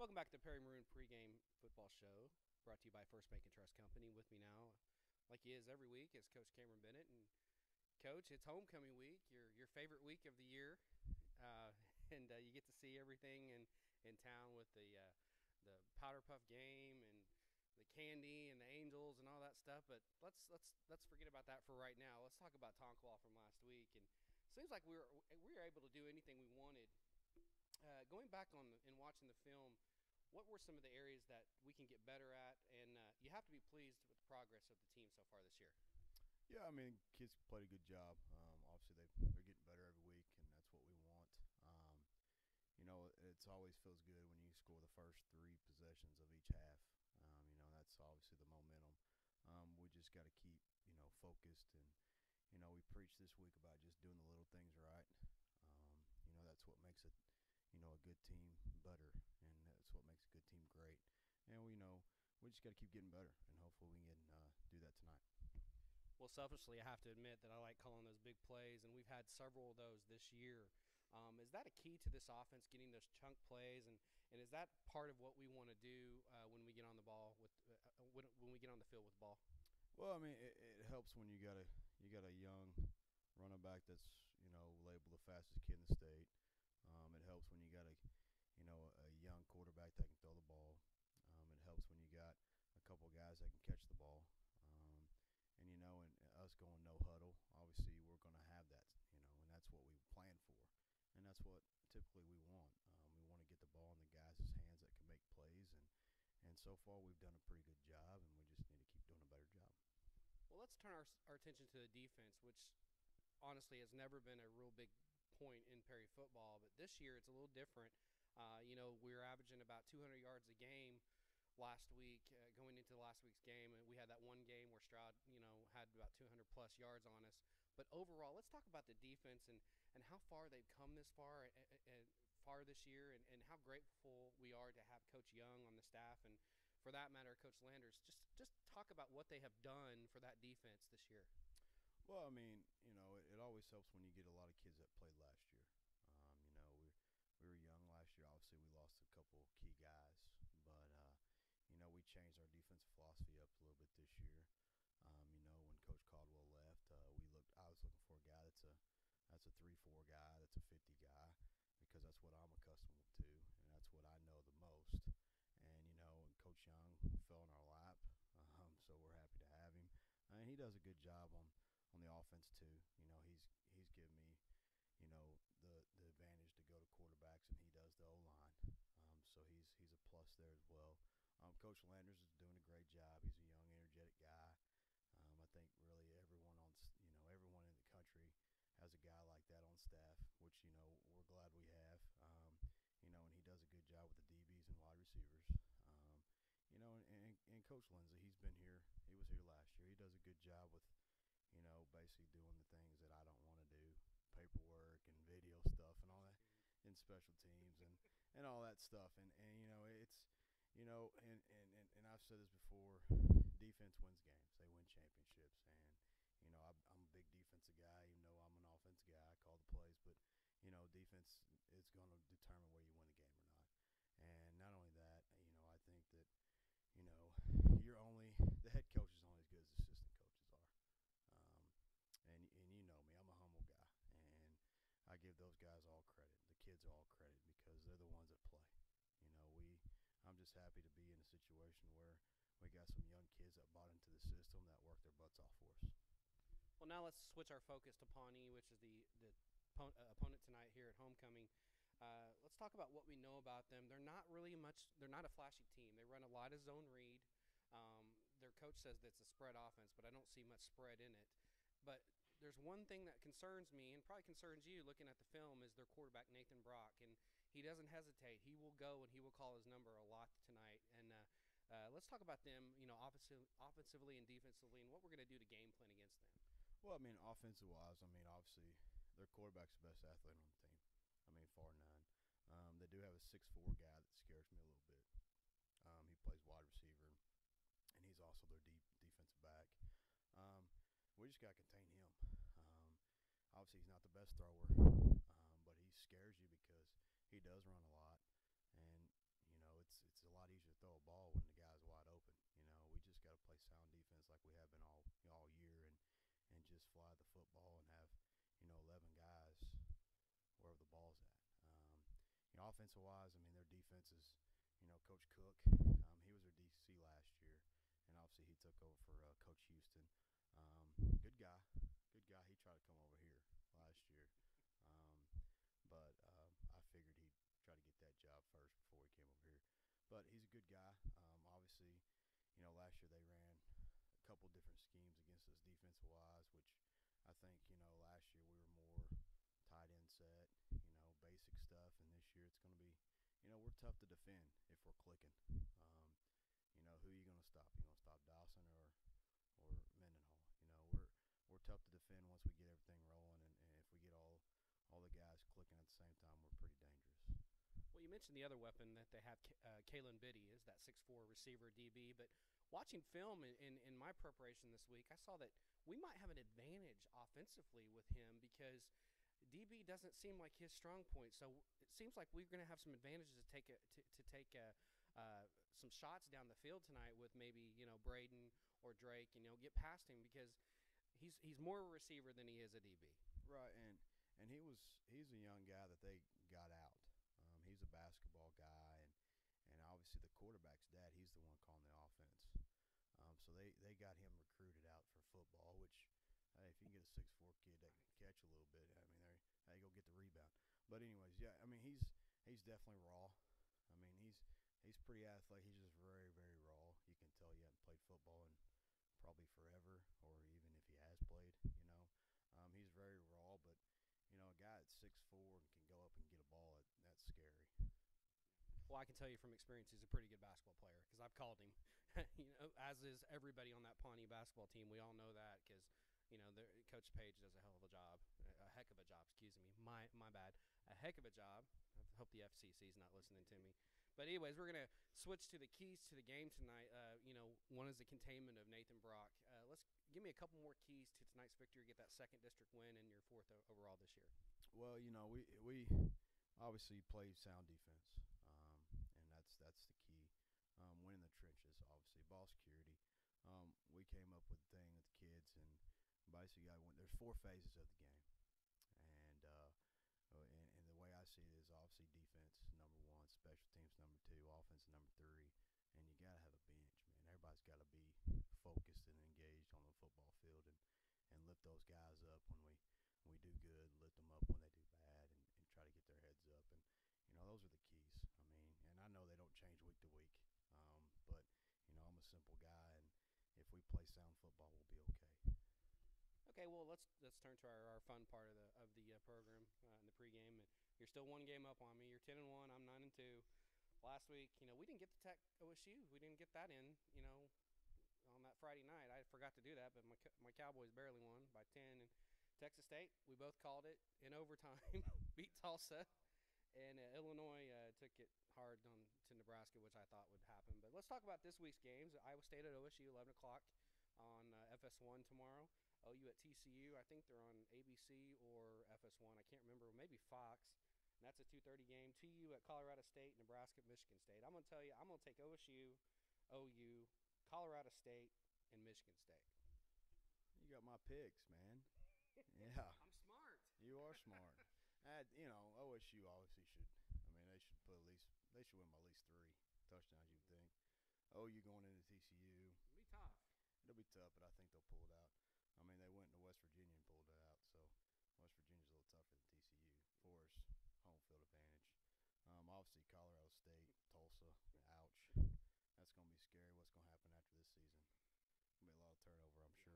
Welcome back to Perry Maroon pregame football show, brought to you by First Bank and Trust Company. With me now, like he is every week, is Coach Cameron Bennett. And Coach, it's homecoming week, your favorite week of the year, uh, and you get to see everything in town with the powder puff game and the candy and the angels and all that stuff. But let's forget about that for right now. Let's talk about Tonklaw from last week. And it seems like we were able to do anything we wanted. Going back on and watching the film, what were some of the areas that we can get better at? And you have to be pleased with the progress of the team so far this year. Yeah, I mean, kids played a good job. Obviously, they're getting better every week, and that's what we want. It's always feels good when you score the first three possessions of each half. That's obviously the momentum. We just got to keep, focused, and we preach this week about just doing the little things right. That's what makes it, a good team better, and that's what makes a good team great. And we just got to keep getting better, and hopefully we can do that tonight. Well, selfishly, I have to admit that I like calling those big plays, and we've had several of those this year. Is that a key to this offense, getting those chunk plays, and is that part of what we want to do when we get on the ball when we get on the field with the ball? Well, I mean, it helps when you got a young running back that's labeled the fastest kid in the state. It helps when you got a young quarterback that can throw the ball. It helps when you got a couple of guys that can catch the ball. And us going no huddle, obviously we're going to have that, and that's what we plan for, and that's what typically we want. We want to get the ball in the guys' hands that can make plays, and so far we've done a pretty good job, and we just need to keep doing a better job. Well, let's turn our attention to the defense, which honestly has never been a real big point in Perry football, but this year it's a little different. We were averaging about 200 yards a game last week, going into last week's game, and we had that one game where Stroud, had about 200 plus yards on us. But overall, let's talk about the defense and how far they've come this far and far this year, and how grateful we are to have Coach Young on the staff, and for that matter, Coach Landers. Just talk about what they have done for that defense this year. Well, I mean, it always helps when you get a lot of kids that played last year. We were young last year. Obviously, we lost a couple key guys, but we changed our defensive philosophy up a little bit this year. When Coach Caldwell left, I was looking for a guy that's a 3-4 guy, that's a 50 guy, because that's what I'm accustomed to, and that's what I know the most. And Coach Young fell in our lap, so we're happy to have him. And he does a good job on the offense too. He's given me, the advantage to go to quarterbacks, and he does the O-line. So he's a plus there as well. Coach Landers is doing a great job. He's a young, energetic guy. I think really everyone everyone in the country has a guy like that on staff, which we're glad we have. And he does a good job with the DBs and wide receivers. And Coach Lindsey, he's been here. He was here last year. He does a good job with basically doing the things that I don't want to do, paperwork and video stuff and all that, and special teams and all that stuff. And it's and I've said this before, defense wins games. They win championships. And I'm a big defensive guy, even though I'm an offensive guy. I call the plays, but defense is going to determine whether you win the game or not. And not only that, I think that the head coach is only as good as the assistant coaches are. And you know me, I'm a humble guy, and I give those guys all credit. The kids are all credit because they're the ones that play. I'm just happy to be in a situation where we got some young kids that bought into the system that work their butts off for us. Well, now let's switch our focus to Pawnee, which is the opponent tonight here at homecoming. Let's talk about what we know about them. They're not a flashy team. They run a lot of zone read. Their coach says that it's a spread offense, but I don't see much spread in it. But there's one thing that concerns me, and probably concerns you looking at the film, is their quarterback, Nathan Brock. And he doesn't hesitate. He will go and he will call his number a lot tonight. And let's talk about them, offensively and defensively, and what we're going to do to game plan against them. Well, I mean, offensive-wise, obviously their quarterback's the best athlete on the team. Far none. They do have a 6'4" guy that scares me a little bit. He plays wide receiver, and he's also their defensive back. We just got to contain him. Obviously, he's not the best thrower, but he scares you because he does run a lot. And, just fly the football and have 11 guys wherever the ball's at. Offensive wise, I mean their defense is Coach Cook. He was their DC last year, and obviously he took over for Coach Houston. Good guy, good guy. He tried to come over here last year, but I figured he'd try to get that job first before he came over here. But he's a good guy. Obviously, last year they ran a couple different schemes against us defensive wise, which I think last year we were more tight end set, basic stuff, and this year it's going to be, we're tough to defend if we're clicking. Who are you going to stop? You going to stop Dawson or Mendenhall? We're tough to defend once we get everything rolling, and if we get all the guys clicking at the same time, we're pretty dangerous. Well, you mentioned the other weapon that they have, Kalen Biddy, is that 6'4" receiver DB. But watching film in my preparation this week, I saw that we might have an advantage offensively with him because DB doesn't seem like his strong point. So it seems like we're going to have some advantages to take some shots down the field tonight with maybe Braden or Drake, get past him because he's more a receiver than he is a DB. Right, and he's a young guy that they got out. He's a basketball guy, and obviously the quarterback's dad, he's the one calling the offense. So they got him recruited out for football, which, hey, if you can get a 6'4" kid that can catch a little bit, I mean, they go get the rebound. But anyways, yeah, I mean, he's definitely raw. I mean, he's pretty athletic. He's just very, very raw. You can tell he hasn't played football in probably forever, or even if he has played, he's very raw, but a guy at 6'4" and can go up and get a ball, that's scary. Well, I can tell you from experience, he's a pretty good basketball player because I've called him. As is everybody on that Pawnee basketball team. We all know that because Coach Page does a hell of a job, a heck of a job. Excuse me, my bad, a heck of a job. I hope the FCC is not listening to me. But anyways, we're gonna switch to the keys to the game tonight. One is the containment of Nathan Brock. Let's give me a couple more keys to tonight's victory. Get that second district win and your fourth overall this year. Well, we obviously played sound defense, and that's the key. Winning the trenches, obviously, ball security. We came up with a thing with the kids, and basically, there's 4 phases of the game, and the way I see it is obviously defense number 1, special teams number 2, offense number 3, and you gotta have a bench, man. Everybody's got to be focused and engaged on the football field, and lift those guys up when we do good, lift them up when they do bad, and try to get their heads up. And those are the keys. I mean, and I know they don't change week to week, but I'm a simple guy, and if we play sound football, we'll be okay. Okay, well let's turn to our fun part of the program in the pregame. And you're still 1 game up on me. You're 10-1. I'm 9-2. Last week, we didn't get the Tech OSU. We didn't get that in. On that Friday night, I forgot to do that, but my Cowboys barely won by 10. And Texas State, we both called it in overtime, beat Tulsa, and Illinois took it hard to Nebraska, which I thought would happen. But let's talk about this week's games. Iowa State at OSU, 11 o'clock on FS1 tomorrow. OU at TCU. I think they're on ABC or FS1. I can't remember. Maybe Fox. And that's a 2:30 game. TU at Colorado State. Nebraska at Michigan State. I'm going to tell you, I'm going to take OSU, OU, Colorado State, and Michigan State. You got my picks, man. Yeah. I'm smart. You are smart. OSU obviously should. I mean, they should win by at least 3 touchdowns. You would think. OU going into TCU. It'll be tough. It'll be tough, but I think they'll pull it out. I mean, they went into West Virginia and pulled it out, so West Virginia's a little tougher than TCU for us. Home field advantage. Obviously, Colorado State, Tulsa, ouch. That's going to be scary. What's going to happen after this season? Going to be a lot of turnover, I'm sure.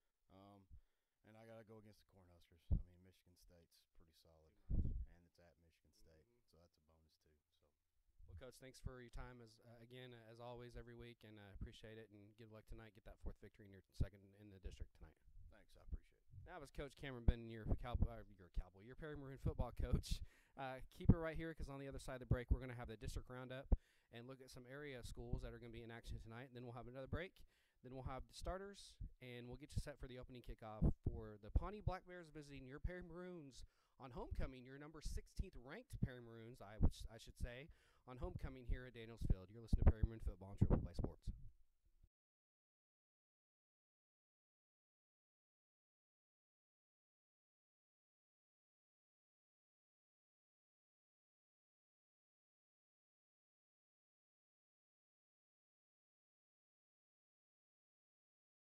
And I got to go against the Cornhuskers. I mean, Michigan State's pretty solid, and it's at Michigan State, so that's a bonus too. So. Well, Coach, thanks for your time as always every week, and I appreciate it. And good luck tonight. Get that 4th victory in your second in the district tonight. Thanks, I appreciate it. That was Coach Cameron Benton, your Cowboy, your Perry Maroon football coach. Keep it right here because on the other side of the break, we're going to have the district roundup and look at some area schools that are going to be in action tonight. And then we'll have another break. Then we'll have the starters, and we'll get you set for the opening kickoff for the Pawnee Black Bears visiting your Perry Maroons on homecoming, your number 16th ranked Perry Maroons, I should say, on homecoming here at Danielsfield. You're listening to Perry Maroon Football on Triple Play Sports.